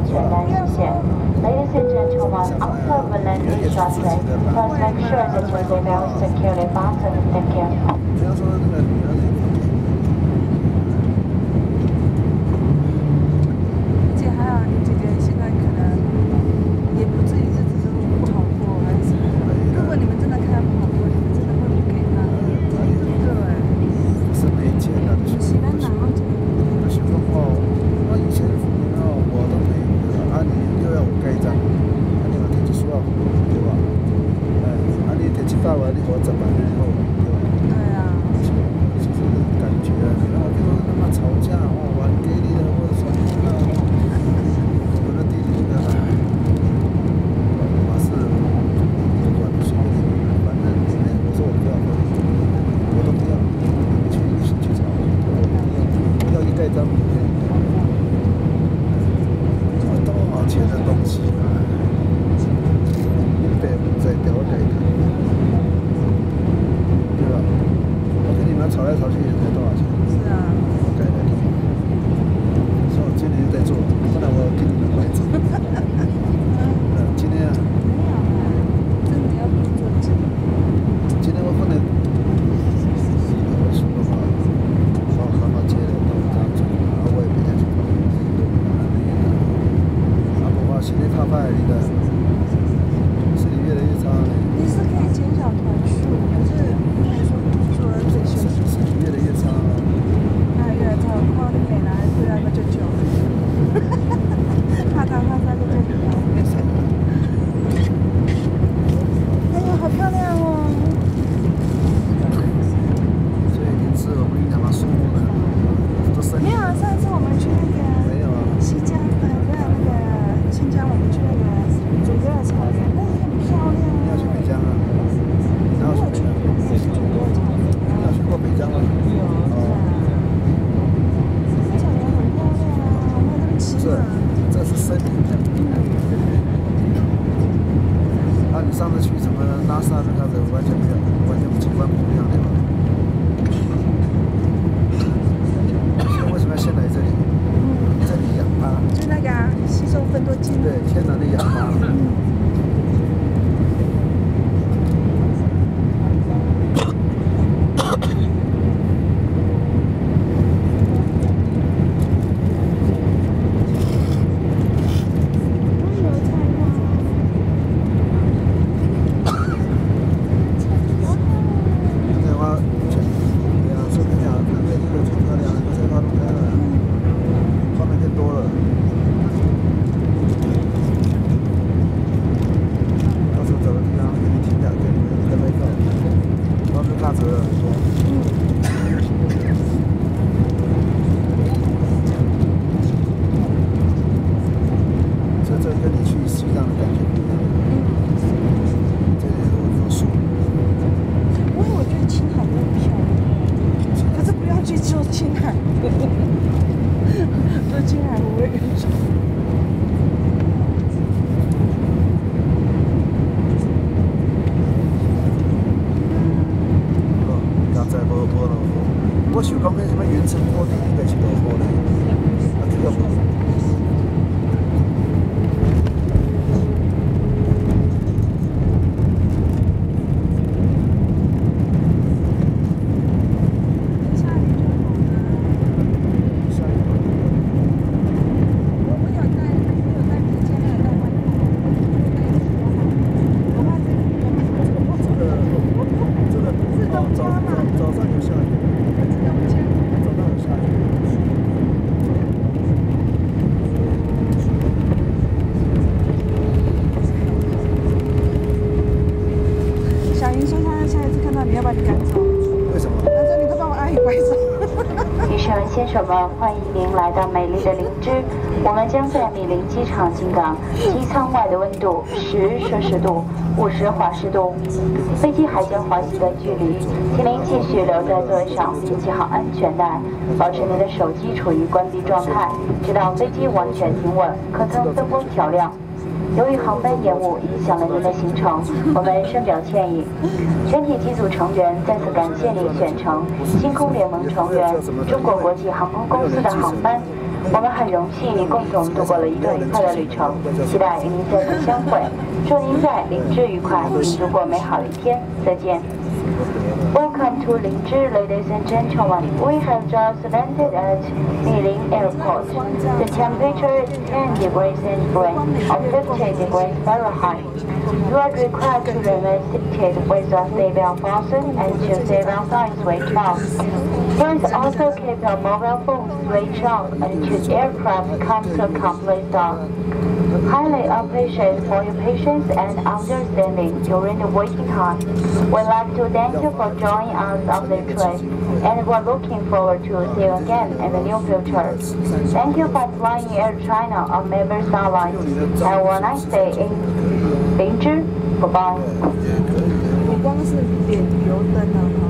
全单实现。Ladies and gentlemen, after we land in shortly, please make sure that your seatbelt is securely fastened. Thank you. 先生们，欢迎您来到美丽的林芝。我们将在米林机场进港，机舱外的温度10摄氏度，50华氏度，飞机还将滑行的距离，请您继续留在座位上，并系好安全带，保持您的手机处于关闭状态，直到飞机完全停稳，可曾灯光调亮。由于航班延误影响了您的行程，我们深表歉意。全体机组成员再次感谢您选乘星空联盟成员中国国际航空公司的航班， 我们很荣幸您共同度过了一段愉快的旅程，期待与您再次相会。祝您在林芝愉快，并度过美好的一天。再见。Welcome to Nyingchi, ladies and gentlemen. We have just landed at Mainling Airport. The temperature is 10 degrees centigrade or 50 degrees Fahrenheit. You are required to remain seated with your seatbelt fastened and your seatbelt sign switched off. Please also keep your mobile phone switched off until the aircraft comes to a complete stop. Highly appreciate for your patience and understanding during the waiting time. We'd like to thank you for joining us on this trip, and we're looking forward to see you again in the near future. Thank you for flying Air China on Member Airlines. Have a nice day in Nyingchi. Goodbye. 我光是点油灯啊。